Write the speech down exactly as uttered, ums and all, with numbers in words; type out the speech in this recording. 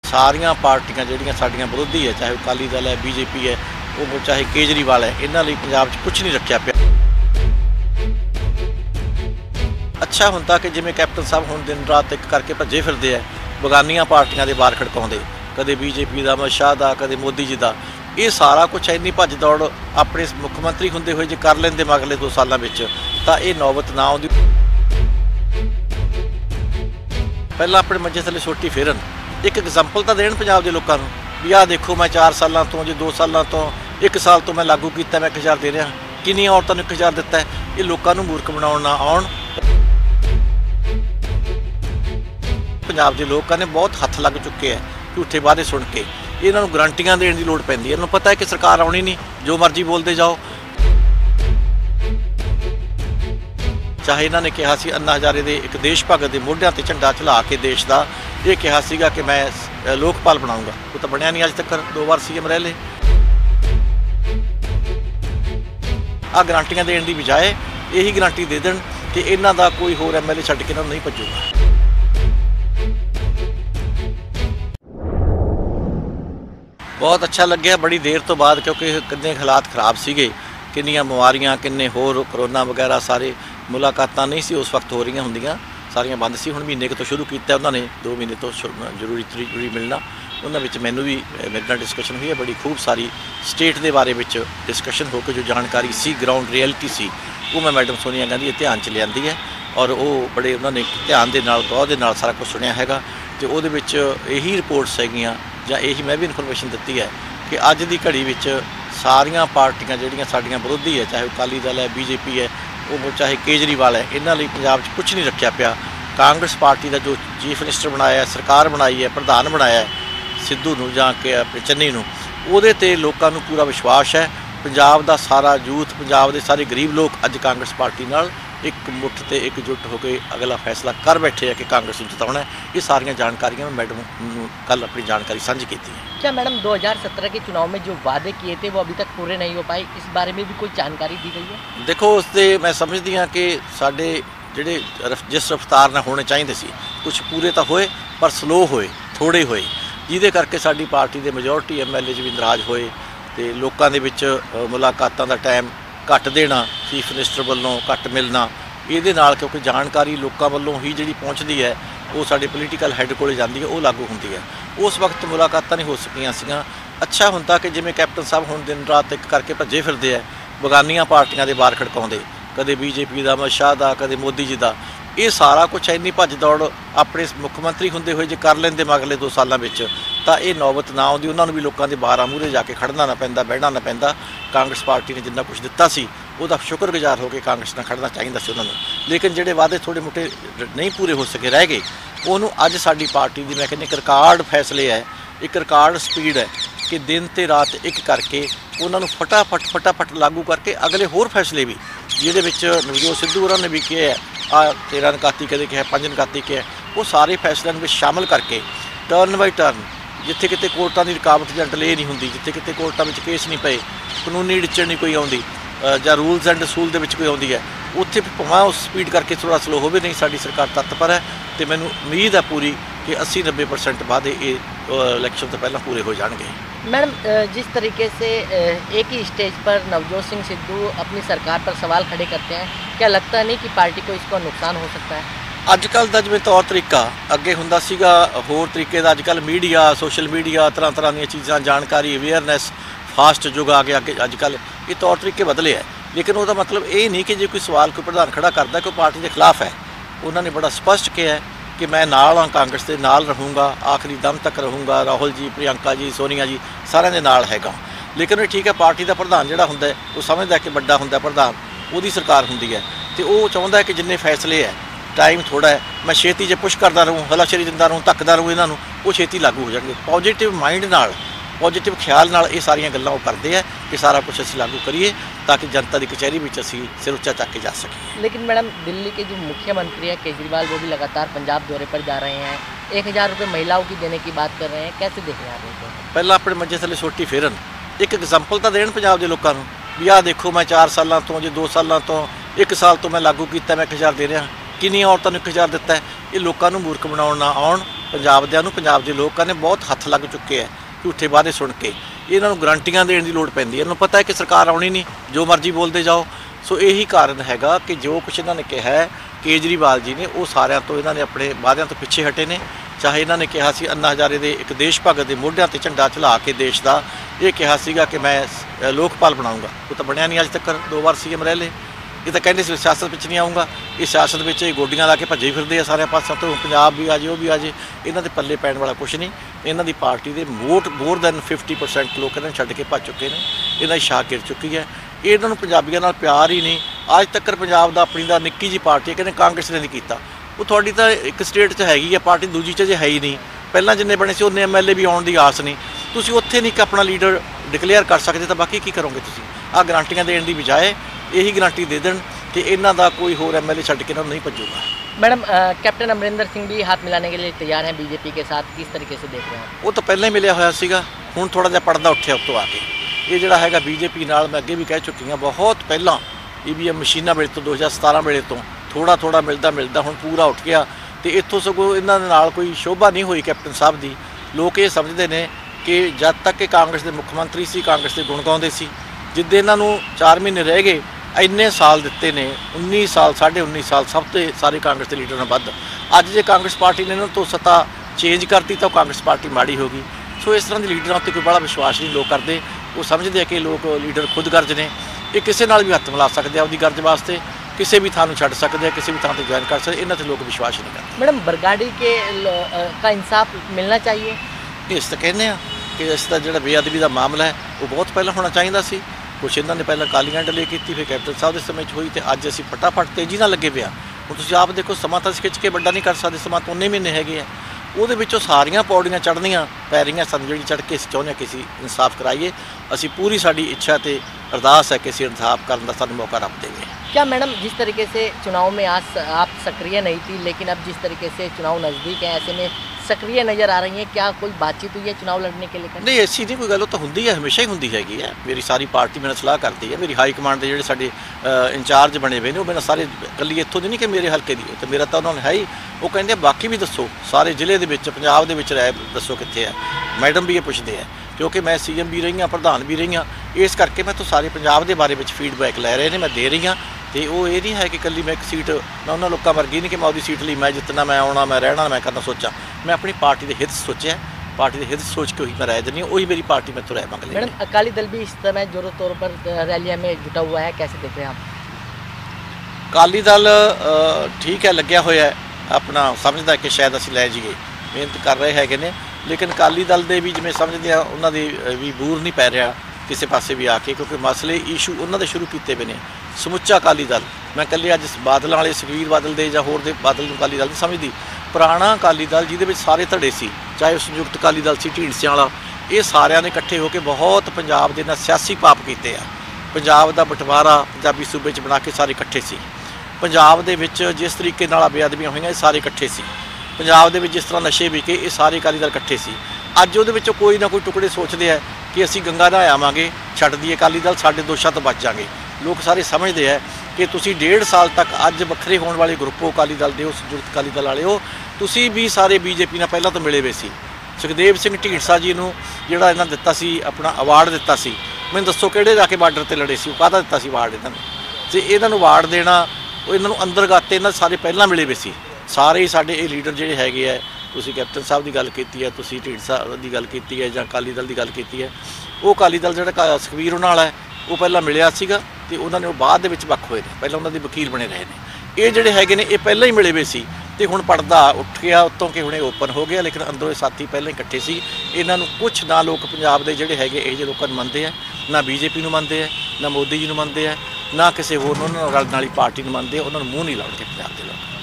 सारियां पार्टियां जिहड़ियां साडियां विरोधी है, चाहे अकाली दल है, बीजेपी है, वो चाहे केजरीवाल है, इन्हां लई पंजाब 'च कुछ नहीं रखिया पिया। अच्छा हुंदा कि जिवें कैप्टन साहब हुण दिन रात एक करके भज्जे फिरदे है, बगानियां पार्टियां दे बार खड़काउंदे, कदे बीजेपी दा, अमित शाह दा, कदे मोदी जी दा। ये सारा कुछ इन्नी भज दौड़ अपने मुख्यमंत्री हुंदे होए जे कर लैंदे मगले दो सालों में, तो ये नौबत ना आउंदी। पहला अपने मंजे थले सोटी फेरन, एक एग्जाम्पल तो देन पंजाब के लोगों को भी आ देखो मैं चार सालों तो जो दो सालों तो एक साल तो मैं लागू किया, मैं एक हज़ार दे रहा, किन्नियां औरतों ने एक हज़ार दिता है। ये लोगों को मूर्ख बनाउण ना आउण। पंजाब के लोगों ने बहुत हथ लग चुके हैं झूठे वादे सुन के, इन्हां नूं गारंटियां देण दी लोड़ पैंदी है। इन्हां नूं पता है कि सरकार आउणी नहीं, जो मर्जी बोलते जाओ। चाहे इन्होंने कहा सी अन्ना हज़ारे दे एक देश भगत के मोढियां ते झंडा चढ़ा के देश का ये कहा सीगा कि मैं लोकपाल बनाऊंगा, वो तो बनया नहीं अज तक, दो बार सी एम रह ले। आ गारंटियां देने की बजाय यही गारंटी दे देन कि इन्हां दा कोई होर एम एल ए छड्ड के इन्हां नूं नहीं भजूगा। बहुत अच्छा लग्या बड़ी देर तो बाद, क्योंकि कितने हालात खराब सीगे, किन्नियां बीमारियां, किन्ने होर कोरोना वगैरह सारे मुलाकातां नहीं सी उस वक्त हो रही होंदियां, सारियां बंद सी। हुण महीने तो शुरू किया उन्होंने, दो महीने तो जरूरी जरूरी मिलना। उन्होंने विच मैनू भी मेरे नाल डिस्कशन हुई है, बड़ी खूब सारी स्टेट के बारे में डिस्कशन होकर जो जानकारी सी, ग्राउंड रियलिटी सी, वो मैं मैडम सोनिया गांधी ध्यान च लियांदी है। और वो बड़े उन्होंने ध्यान के नाल गौर के नाल सारा कुछ सुनिया हैगा। तो वो यही रिपोर्ट्स हैगियां जां यही मैं भी इन्फॉर्मेशन दी है कि अज की घड़ी में सारियां पार्टियां जिहड़ियां साडियां विरोधी है, चाहे अकाली दल है, बीजेपी है, वो चाहे केजरीवाल है, इन्हां लई पंजाब 'च कुछ नहीं रखिया पिया। कांग्रेस पार्टी का जो चीफ मिनिस्टर बनाया, सरकार बनाई है, प्रधान बनाया है सिद्धू नूं जां के अपने चन्नी नूं, उहदे ते लोकां नूं पूरा विश्वास है। पंजाब का सारा यूथ, पंजाब के सारे गरीब लोग अज कांग्रेस पार्टी नाल एक मुठ ते एकजुट होकर अगला फैसला कर बैठे हैं कि कांग्रेस को जिताना है। ये सारियां जानकारियां मैं मैडम नूं कल अपनी जानकारी साझी की थी। क्या मैडम दो हज़ार सत्रह के चुनाव में जो वादे किए थे वो अभी तक पूरे नहीं हो पाए, इस बारे में भी कोई जानकारी दी गई है? देखो उससे मैं समझती हाँ कि साडे जिहड़े जिस रफ्तार नाल होने चाहिए सी, कुछ पूरे तो होए पर स्लो होए, थोड़े होए, जिहदे करके साडी पार्टी के मेजोरिटी एम एल ए भी नाराज़ होए। तो लोगों के विच मुलाकातां दा टाइम घट देना, चीफ मिनिस्टर वालों घट मिलना, ये नाल क्योंकि जानकारी लोगों वालों ही जी पहुँचती है, वो साडे पोलीटिकल हैड कोले जाती है, वो लागू होंदी है। उस वक्त मुलाकातां नहीं हो सकियां सीगियां। अच्छा हुंदा कि जिवें कैप्टन साहब हुण दिन रात एक करके भज्जे फिरदे है, बगानियां पार्टियां दे बार खड़काउंदे, कदे बीजेपी दा, अमित शाह दा, कदे मोदी जी दा। ये सारा कुछ इन्नी भज दौड़ अपने मुख्यमंत्री हुंदे होए जे कर लैंदे मगले दो सालों में, तो ये नौबत ना आउंदी। उन्होंने भी लोगों के बारां मूहरे जाके खड़ना ना पैंदा, बहना ना पैंदा। कांग्रेस पार्टी ने जिन्ना कुछ दिता सी उहदा शुक्रगुजार होकर कांग्रेस नाल खड़ना चाहिए सी उन्होंने, लेकिन जिहड़े वादे थोड़े मोटे नहीं पूरे हो सके रह गए, उन्होंने अज साडी पार्टी की मैं कहनी एक रिकॉर्ड फैसले है, एक रिकॉर्ड स्पीड है कि दिन ते रात एक करके उन्होंने फटाफट फटाफट लागू करके अगले होर फैसले भी जिहदे विच नवजोत सिद्धू होरां ने भी किए है, आ तेरह नकाती कदे कहा, पंज नकाती कहा, वो सारे फैसलों में शामिल करके टर्न बाई टर्न, जिथे किते कोर्टां की रुकावट जां डिले नहीं होंदी, जिथे किते कोर्टां में केस नहीं पे, कानूनी डिचड़ नहीं कोई आउंदी, जां रूल्स एंड रसूल दे विच कोई आउंदी है, उत्थे भावें उस स्पीड करके थोड़ा स्लो होवे, नहीं साडी सरकार तत्पर है। तो मैनूं उम्मीद है पूरी कि अस्सी नब्बे परसेंट वादे ये इलैक्शन तो पहले पूरे हो जाएंगे। मैडम जिस तरीके से एक ही स्टेज पर नवजोत सिंह सिद्धू अपनी सरकार पर सवाल खड़े करते हैं, क्या लगता नहीं कि पार्टी को इसको नुकसान हो सकता है? अजकल का जिवें तौर तरीका अगे हुंदा सीगा होर तरीके का, अजकल मीडिया, सोशल मीडिया, तरह तरह दी चीज़ां, जानकारी, अवेयरनैस, फास्ट युग आ गया। अजकल ये तौर तरीके बदले है, लेकिन उसका मतलब ये नहीं कि जो कोई सवाल कोई प्रधान खड़ा करता कोई पार्टी के खिलाफ है। उन्होंने बड़ा स्पष्ट किया है कि मैं नाल हाँ, कांग्रेस के नाल रहूँगा, आखिरी दम तक रहूँगा, राहुल जी, प्रियंका जी, सोनिया जी सारे के नाल हैगा। लेकिन ठीक है, पार्टी का प्रधान जिहड़ा हुंदा है वो समझदा है कि बड़ा हुंदा प्रधान, उहदी सरकार हुंदी है, तो वो चाहुंदा है कि जिन्ने फैसले है, टाइम थोड़ा है, मैं छेती जे पुश करता रहूँ, हलाशेरी दिंदा रहूँ, धक्कदा रहूँ, इन्हों वो छेती लागू हो जाएंगे। पॉजिटिव माइंड नाल, पॉजिटिव ख्याल नाल ये सारियां गल्लां वो करते हैं कि सारा कुछ असीं लागू करिए ताकि जनता की कचहरी में असीं सिर उच्चा चक के जा सकें। लेकिन मैडम दिल्ली के जो मुख्यमंत्री है केजरीवाल, वो भी लगातार पंजाब दौरे पर जा रहे हैं, एक हज़ार रुपये महिलाओं की देने की बात कर रहे हैं, कैसे देख रहे हैं आप इनको? पहला अपने मंजे थले सोटी फेरन, एक एग्जाम्पल तो देन पंजाब के लोगों को भी आ देखो मैं चार सालों तो जो दो सालों तो एक साल तो मैं लागू किया, मैं एक हज़ार दे रहा, किन्नियां औरतों ने एक हज़ार दिता है। ये लोगों को मूर्ख बनाउण ना आउण। ਪੰਜਾਬ ਦਿਆਂ ਨੂੰ ਪੰਜਾਬ ਦੇ ਲੋਕਾਂ ਨੇ ਬਹੁਤ ਹੱਥ ਲੱਗ ਚੁੱਕੇ ਹੈ ਝੂਠੇ ਵਾਅਦੇ ਸੁਣ ਕੇ। ਇਹਨਾਂ ਨੂੰ ਗਰੰਟੀਆਂ ਦੇਣ ਦੀ ਲੋੜ ਪੈਂਦੀ ਹੈ। ਇਹਨਾਂ ਨੂੰ ਪਤਾ ਹੈ ਕਿ ਸਰਕਾਰ ਆਉਣੀ ਨਹੀਂ, ਜੋ ਮਰਜ਼ੀ ਬੋਲਦੇ ਜਾਓ। ਸੋ ਇਹੀ ਕਾਰਨ ਹੈਗਾ ਕਿ ਜੋ ਕੁਛ ਇਹਨਾਂ ਨੇ ਕਿਹਾ ਹੈ ਕੇਜਰੀਵਾਲ ਜੀ ਨੇ, ਉਹ ਸਾਰਿਆਂ ਤੋਂ ਇਹਨਾਂ ਨੇ ਆਪਣੇ ਵਾਅਦਿਆਂ ਤੋਂ ਪਿੱਛੇ ਹਟੇ ਨੇ। ਚਾਹੇ ਇਹਨਾਂ ਨੇ ਕਿਹਾ ਸੀ ਅੰਨਾ ਹਜ਼ਾਰੇ ਦੇ ਇੱਕ ਦੇਸ਼ ਭਗਤ ਦੇ ਮੋਢਿਆਂ ਤੇ ਝੰਡਾ ਝੁਲਾ ਕੇ ਦੇਸ਼ ਦਾ ਇਹ ਕਿਹਾ ਸੀਗਾ ਕਿ ਮੈਂ ਅ, ਲੋਕਪਾਲ ਬਣਾਉਂਗਾ, ਉਹ ਤਾਂ ਬਣਿਆ ਨਹੀਂ ਅੱਜ ਤੱਕ। ਦੋ ਵਾਰ ਸੀ ਐਮ ਰਹਿ ਲਏ। ਇਹ ਤਾਂ ਕਹਿੰਦੇ ਸੀ ਸਿਆਸਤ ਵਿੱਚ ਨਹੀਂ ਆਊਂਗਾ। ਇਹ ਸਿਆਸਤ ਵਿੱਚ ਇਹ ਗੋਡੀਆਂ ਲਾ ਕੇ ਭੱਜੇ ਫਿਰਦੇ ਆ ਸਾਰਿਆਂ ਪਾਸਿਆਂ ਤੋਂ, ਪੰਜਾਬ ਵੀ ਆ ਜੇ, ਉਹ ਵੀ ਆ ਜੇ। ਇਹਨਾਂ ਦੇ ਪੱਲੇ ਪੈਣ ਵਾਲਾ ਕੁਛ ਨਹੀਂ। ਇਹਨਾਂ ਦੀ ਪਾਰਟੀ ਦੇ vote more than fifty percent ਲੋਕ ਇਹਨਾਂ ਨੂੰ ਛੱਡ ਕੇ ਭੱਜ ਚੁੱਕੇ ਨੇ। ਇਹਨਾਂ ਦੀ ਛਾਕ ਗਿਰ ਚੁੱਕੀ ਹੈ। ਇਹਨਾਂ ਨੂੰ ਪੰਜਾਬੀਆਂ ਨਾਲ ਪਿਆਰ ਹੀ ਨਹੀਂ। ਅੱਜ ਤੱਕ ਪੰਜਾਬ ਦਾ ਆਪਣੀ ਦਾ ਨਿੱਕੀ ਜਿਹੀ ਪਾਰਟੀ ਹੈ, ਕਹਿੰਦੇ ਕਾਂਗਰਸ ਨੇ ਨਹੀਂ ਕੀਤਾ। ਉਹ ਤੁਹਾਡੀ ਤਾਂ ਇੱਕ ਸਟੇਟ 'ਚ ਹੈਗੀ ਹੈ ਪਾਰਟੀ, ਦੂਜੀ 'ਚ ਜੇ ਹੈ ਹੀ ਨਹੀਂ। ਪਹਿਲਾਂ ਜਿੰਨੇ ਬਣੇ ਸੀ ਉਹਨੇ ਐਮ ਐਲ ਏ ਵੀ ਆਉਣ ਦੀ ਆਸ ਨਹੀਂ। ਤੁਸੀਂ ਉੱਥੇ ਨਹੀਂ ਕਿ ਆਪਣਾ ਲੀਡਰ ਡਿਕਲੇਅਰ ਕਰ ਸਕਦੇ, ਤਾਂ ਬਾਕੀ ਕੀ ਕਰੋਗੇ ਤੁਸੀਂ? ਆਹ ਗਰੰਟੀਆਂ ਦੇਣ ਦੀ ਬਜਾਏ ਇਹੀ ਗਰੰਟੀ ਦੇ ਦੇਣ कि इन्हों का कोई होर एम एल ए छड्ड के इन्होंने नहीं भजूगा। मैडम कैप्टन अमरिंदर सिंह भी हाथ मिलाने के लिए तैयार हैं बीजेपी के साथ, किस तरीके से देख रहे हैं? वो तो पहले ही मिलिया होया सीगा, हुण थोड़ा जिहा पड़दा उठिया उत्तों आके। ये जिहड़ा हैगा बीजेपी नाल मैं अगे भी कह चुकी हाँ, बहुत पहला ई वी एम मशीनां वेले तो दो हज़ार सतारह वेले तो थोड़ा थोड़ा मिलता मिलता हुण पूरा उठ गया। तो इत्थों सगों इन्हां दे नाल कोई शोभा नहीं हुई कैप्टन साहब की। लोग ये समझते हैं कि जब तक कि कांग्रेस के मुख्यमंत्री सी कांग्रेस के गुण गाउंदे सी, जिद्दे इन्हां नूं चार महीने रह गए ਇੰਨੇ ਸਾਲ ਦਿੱਤੇ ਨੇ, उन्नीस साल साढ़े उन्नीस साल सब तो सारे कांग्रेस के लीडर ने ਵੱਧ। ਅੱਜ ਜੇ ਕਾਂਗਰਸ ਪਾਰਟੀ ने इन्होंने तो सत्ता चेंज करती तो कांग्रेस पार्टी माड़ी होगी। सो इस तरह के लीडर उत्ते कोई बड़ा विश्वास नहीं लोग करते। वो समझते हैं कि लोग लीडर खुद गर्ज ने, ये किसी नाल भी हत्थ मिला सकते अपनी गर्ज वास्ते, किसी भी थां छड्ड सकते हैं, किसी भी थां पर ज्वाइन कर सकते। इन्हां ते लोग विश्वास नहीं करते। मैडम बरगाड़ी के का इंसाफ मिलना चाहिए। इस तो कहने कि इसका जो बेअदबी का मामला है वो बहुत पहले होना चाहिए सी। कुछ इन्होंने पहले कालियां डले की, फिर कैप्टन साहब के समय हुई, तो अज असी फटाफट तेजी ना लगे पे आ। हुण तुसीं आप देखो समा तो खिंच के बड़ा नहीं कर सकते, समा तो उन्ने महीने हैगे आ। ਉਹਦੇ ਵਿੱਚੋਂ ਸਾਰੀਆਂ ਪੌੜੀਆਂ ਚੜ੍ਹਨੀਆਂ ਪੈ ਰਹੀਆਂ ਸਾਨੂੰ, ਜਿਹੜੀ ਚੜ੍ਹ ਕੇ ਅਸੀਂ ਚਾਹੁੰਦੇ ਹਾਂ ਕਿ ਅਸੀਂ ਇਨਸਾਫ ਕਰਾਈਏ। ਅਸੀਂ ਪੂਰੀ ਸਾਡੀ ਇੱਛਾ ਤੇ ਅਰਦਾਸ ਹੈ ਕਿ ਅਸੀਂ ਇਨਸਾਫ ਕਰਨ ਦਾ ਸਾਨੂੰ ਮੌਕਾ ਰੱਬ ਦੇਵੇ। क्या मैडम जिस तरीके से चुनाव में आज आप सक्रिय नहीं थी, लेकिन अब जिस तरीके से चुनाव नज़दीक है ऐसे में सक्रिय नज़र आ रही हैं, क्या कोई बातचीत हुई है चुनाव लड़ने के लिए? नहीं ऐसी नहीं कोई गल, तो होंगी है, हमेशा ही होंगी हैगी है। मेरी सारी पार्टी मेरे सलाह करती है। मेरी हाई कमांड के जोड़े साडे इंचार्ज बने हुए ने, वो मेरे सारे कली इत्थों की नहीं कि मेरे हल्के की, तो मेरा तो उन्होंने है ही। वो कहते बाकी भी दसो सारे जिले के पंजाब के रह दसो कितने है। मैडम भी ये पुछते हैं क्योंकि मैं सी एम भी रही हाँ, प्रधान भी रही हाँ, इस करके मैं तो सारे पंजाब के बारे में फीडबैक लै रहे हैं, मैं दे रही हाँ। तो वो ये नहीं है कि कली मैं एक सीट मैं उन्होंने लोगों वर्गी नहीं कि मैं वो सीट ली मैं जितना मैं आना मैं रहना मैं करना सोचा। मैं अपनी पार्टी के हित सोचा, पार्टी के हित सोच के ही मैं रह देनी, वही मेरी पार्टी में तो रह मंग ली। मैडम अकाली दल भी इस समय जोरों तौर पर रैलियां में जुटा हुआ है, कैसे देख रहे हैं आप? अकाली दल ठीक है लग्या होया है, अपना समझदा कि शायद असीं लै जाइए, मेहनत कर रहे हैगे ने। लेकिन अकाली दल दे भी जिवें समझदे आ उन्हां दी भी बूर नहीं पै रहा किसी पासे भी आके, क्योंकि मसले इशू उन्होंने शुरू किए हुए हैं। समुचा अकाली दल मैं कल्ले अज बादल वाले सुखबीर बादल दे या होर दे बादल अकाली दल नहीं समझती। पुराना अकाली दल जिहदे विच सारे धड़े सी, चाहे वो संयुक्त अकाली दल सी ढींडसियां वाला, ये सारिਆਂ ने इकट्ठे होकर बहुत पंजाब दे नाल सियासी पाप किए आ। पंजाब दा बंटवारा पंजाबी सूबे च बना के सारे इकट्ठे सी। पंजाब दे विच जिस तरीके नाल बेअदबियां होईयां ये सारे इकट्ठे सी। पंजाब दे विच जिस तरह नशे विके ये सारे अकाली दल इकट्ठे सी। अज उहदे विचों कोई ना कोई टुकड़े सोचते हैं कि असी गंगा नहा आवांगे, छड्ड दईए अकाली दल, साडे दोषां तो बच जाएंगे। लोग सारे समझते हैं कि तुसी डेढ़ साल तक अज वक्रे होने वाले ग्रुप हो अकाली दल दे हो, संयुक्त अकाली दल वाले हो, तुसी भी सारे बीजेपी नाल पहलां तो मिले हुए सी। सुखदेव सिंह ढींडसा जी नूं जिहड़ा इन्हां दित्ता सी अपना अवार्ड दित्ता सी, मैनूं दसो किहड़े जाके बार्डर ते लड़े सी, काहदा दित्ता सी अवार्ड इन्हां नूं? ते इन्हां नूं अवार्ड देना ਉਹ ਇਹਨਾਂ ਨੂੰ ਅੰਦਰ ਗਾਤੇ ਇਹਨਾਂ ਸਾਰੇ ਪਹਿਲਾਂ ਮਿਲੇ ਵੇ ਸੀ। ਸਾਰੇ ਹੀ ਸਾਡੇ ਇਹ ਲੀਡਰ ਜਿਹੜੇ ਹੈਗੇ ਆ, ਤੁਸੀਂ ਕੈਪਟਨ ਸਾਹਿਬ ਦੀ ਗੱਲ ਕੀਤੀ ਹੈ, ਤੁਸੀਂ ਢੀਂਡਸਾ ਦੀ ਗੱਲ ਕੀਤੀ ਹੈ ਜਾਂ ਅਕਾਲੀ ਦਲ ਦੀ ਗੱਲ ਕੀਤੀ ਹੈ, ਉਹ ਅਕਾਲੀ ਦਲ ਜਿਹੜਾ ਸੁਖਬੀਰ ਉਹਨਾਂ ਵਾਲਾ ਹੈ ਉਹ ਪਹਿਲਾਂ ਮਿਲਿਆ ਸੀਗਾ ਤੇ ਉਹਨਾਂ ਨੇ ਉਹ ਬਾਅਦ ਦੇ ਵਿੱਚ ਵੱਖ ਹੋਏ ਨੇ, ਪਹਿਲਾਂ ਉਹਨਾਂ ਦੇ ਵਕੀਲ ਬਣੇ ਰਹੇ ਨੇ। ਇਹ ਜਿਹੜੇ ਹੈਗੇ ਨੇ ਇਹ ਪਹਿਲਾਂ ਹੀ ਮਿਲੇ ਵੇ ਸੀ ਤੇ ਹੁਣ ਪਰਦਾ ਉੱਠ ਗਿਆ ਉੱਤੋਂ ਕਿ ਹੁਣੇ ਓਪਨ ਹੋ ਗਿਆ, ਲੇਕਿਨ ਅੰਦਰੋਂ ਇਹ ਸਾਥੀ ਪਹਿਲਾਂ ਹੀ ਇਕੱਠੇ ਸੀ। ਇਹਨਾਂ ਨੂੰ ਕੁਛ ਨਾ ਲੋਕ ਪੰਜਾਬ ਦੇ ਜਿਹੜੇ ਹੈਗੇ ਇਹ ਜਿਹੇ ਲੋਕਾਂ ਨੂੰ ਮੰਨਦੇ ਆ, ਨਾ ਬੀਜੇਪੀ ਨੂੰ ਮੰਨਦੇ ਆ, ਨਾ ਮੋਦੀ ਜੀ ਨੂੰ ਮੰਨਦੇ ਆ, ਨਾ ਕਿਸੇ ਹੋਰ ਉਹਨਾਂ ਨਾਲ ਰਲਣ ਵਾਲੀ ਪਾਰਟੀ ਨੂੰ ਮੰਨਦੇ, ਉਹਨਾਂ ਨੂੰ ਮੂੰਹ ਨਹੀਂ ਲਾਉਣਗੇ ਪੰਜਾਬ ਦੇ ਲੋਕ।